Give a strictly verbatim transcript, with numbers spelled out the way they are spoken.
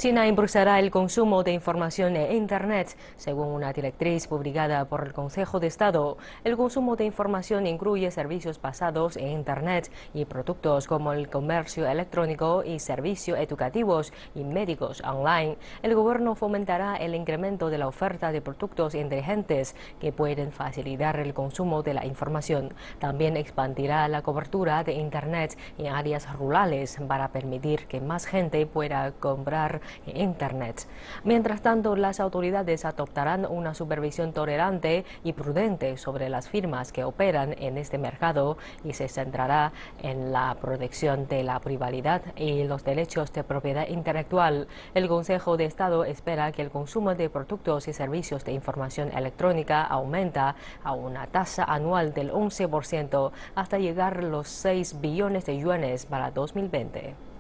China impulsará el consumo de información en Internet, según una directriz publicada por el Consejo de Estado. El consumo de información incluye servicios basados en Internet y productos como el comercio electrónico y servicios educativos y médicos online. El gobierno fomentará el incremento de la oferta de productos inteligentes que pueden facilitar el consumo de la información. También expandirá la cobertura de Internet en áreas rurales para permitir que más gente pueda comprar Internet. Mientras tanto, las autoridades adoptarán una supervisión tolerante y prudente sobre las firmas que operan en este mercado y se centrará en la protección de la privacidad y los derechos de propiedad intelectual. El Consejo de Estado espera que el consumo de productos y servicios de información electrónica aumenta a una tasa anual del once por ciento hasta llegar a los seis billones de yuanes para dos mil veinte.